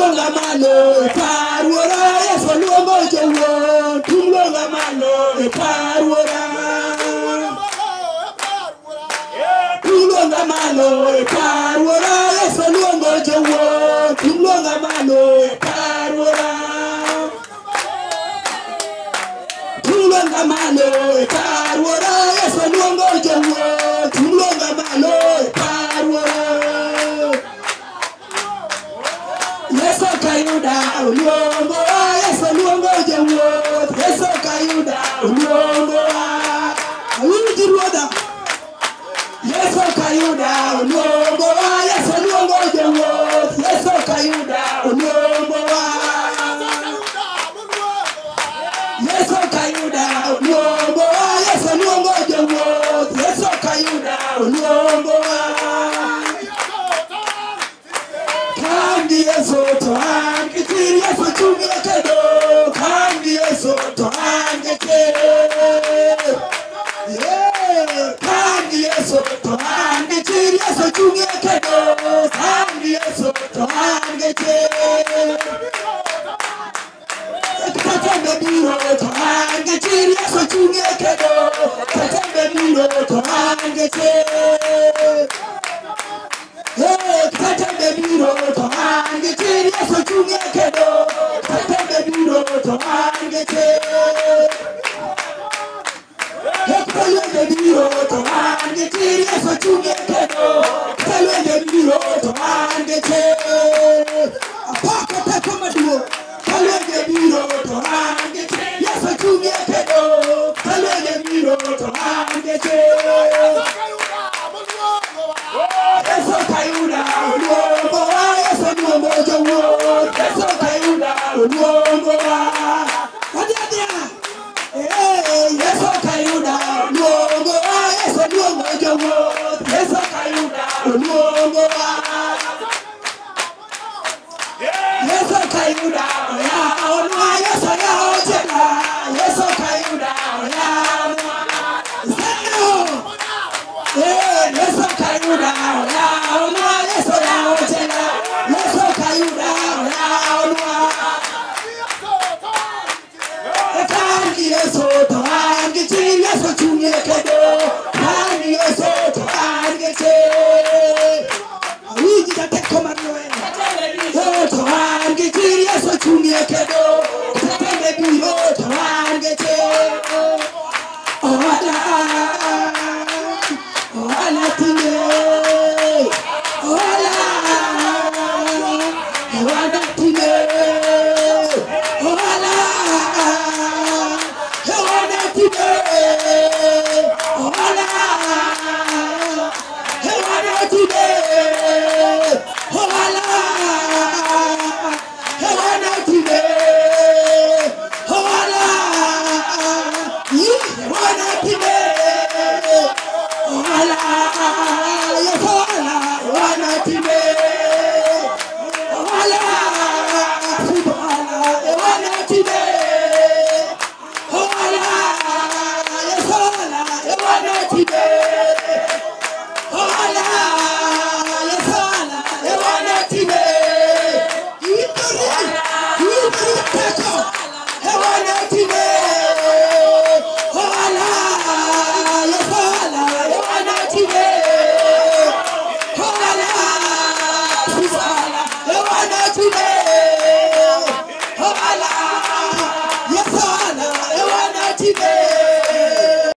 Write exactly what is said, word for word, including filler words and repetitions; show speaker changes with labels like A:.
A: Tumlonga malo parwora Yeso luongo jowuoth. Tumlonga malo parwora. Tumlonga malo parwora Yeso luongo jowuoth. Tumlonga malo parwora. Tumlonga malo parwora Yeso luongo jowuoth. Tumlonga malo parwora. Yeso kayuda luongo Yeso luongo jowuoth. Yeso kayuda luongo awinji ruodha. Yeso kayuda luongo Yeso luongo jowuoth. Yeso kayuda luongo Yeso kayuda luongo Yeso luongo jowuoth. Yeso kayuda luongo Kandi Yeso to an kitiri Yeso chungi kedo. Kandi Yeso to an kitiri Kandi Yeso to an kitiri Yeso chungi kedo. Kandi Yeso to an kitiri Katembe biro to an kitiri Yeso chungi kedo. Katembe biro to an kitiri Katembe biro to an kitiri Yeso chungi kedo. Katembe biro to an kitiri Katembe biro to an kitiri Yeso chungi kedo. Katembe biro to an kitiri Apaka pepo maduo. Katembe biro to an kitiri Yeso chungi kedo. Katembe biro to an kitiri Yeso kayuda luongo Yeso luongo jowuoth. Yeso kayuda luongo Adia eh Yeso kayuda luongo Yeso luongo jowuoth. Yeso kayuda luongo Yeso kayuda ya onwa Yeso ya otela. Yeso kayuda ya Eh, Yeso kayuda ya onwa Yeso ya otela. Yeso kayuda ya onwa Kandi Yeso to an kitiri Yeso chungi kedo. Kandi Yeso to an kitiri awinji jateko marwe. Yeso to an kitiri Yeso chungi kedo. Katembe biro to an kitiri Ola Ola tine Ola Ola tine